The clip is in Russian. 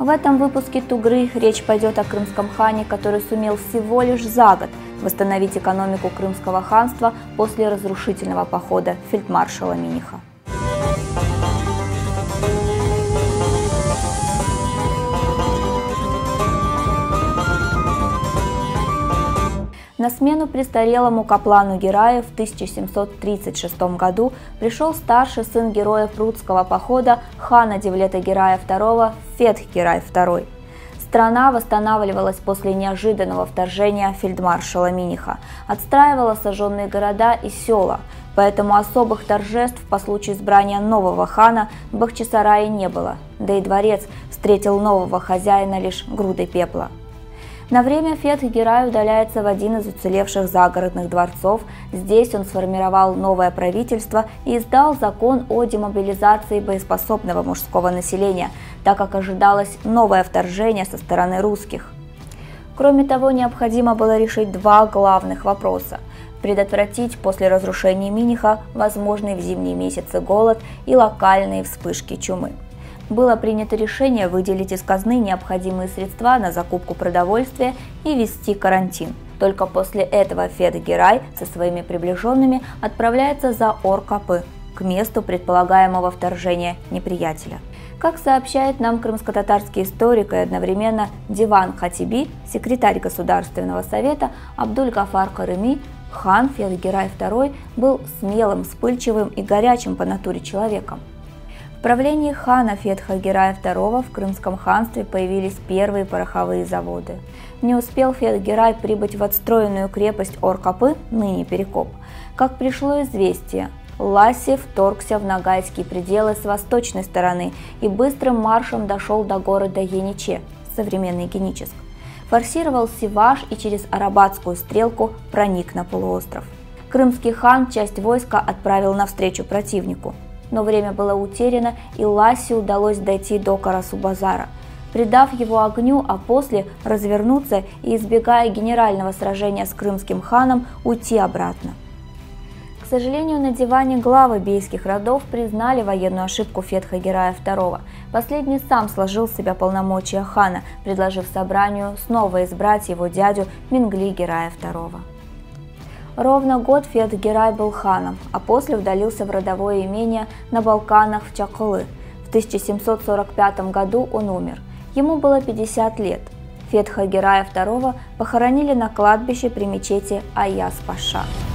В этом выпуске Тугры речь пойдет о крымском хане, который сумел всего лишь за год восстановить экономику Крымского ханства после разрушительного похода фельдмаршала Миниха. На смену престарелому каплану Гераю в 1736 году пришел старший сын героя Прудского похода хана Девлета Герая II Фетх-Герай II. Страна восстанавливалась после неожиданного вторжения фельдмаршала Миниха, отстраивала сожженные города и села, поэтому особых торжеств по случаю избрания нового хана в Бахчисарае не было, да и дворец встретил нового хозяина лишь грудой пепла. На время Фетх-Герай удаляется в один из уцелевших загородных дворцов. Здесь он сформировал новое правительство и издал закон о демобилизации боеспособного мужского населения, так как ожидалось новое вторжение со стороны русских. Кроме того, необходимо было решить два главных вопроса: предотвратить после разрушения Миниха возможный в зимние месяцы голод и локальные вспышки чумы. Было принято решение выделить из казны необходимые средства на закупку продовольствия и ввести карантин. Только после этого Фетх-Герай со своими приближенными отправляется за Ор-Капы, к месту предполагаемого вторжения неприятеля. Как сообщает нам крымско-татарский историк и одновременно Диван Хатиби, секретарь Государственного совета Абдуль-Гафар Карыми, хан Фетх-Герай II был смелым, вспыльчивым и горячим по натуре человеком. В правлении хана Фетха-Герая II в Крымском ханстве появились первые пороховые заводы. Не успел Фетх-Герай прибыть в отстроенную крепость Ор-Капы, ныне Перекоп, как пришло известие. Ласси вторгся в ногайские пределы с восточной стороны и быстрым маршем дошел до города Ениче, современный Геническ, форсировал Сиваш и через Арабатскую стрелку проник на полуостров. Крымский хан часть войска отправил навстречу противнику. Но время было утеряно, и Ласси удалось дойти до Карасу-Базара, придав его огню, а после развернуться и, избегая генерального сражения с крымским ханом, уйти обратно. К сожалению, на диване главы бейских родов признали военную ошибку Фетха-Герая II. Последний сам сложил с себя полномочия хана, предложив собранию снова избрать его дядю Мингли-Герая II. Ровно год Фетх-Герай был ханом, а после удалился в родовое имение на Балканах в Чаколы. В 1745 году он умер. Ему было 50 лет. Фетха-Герая II похоронили на кладбище при мечети Аяз-Паша.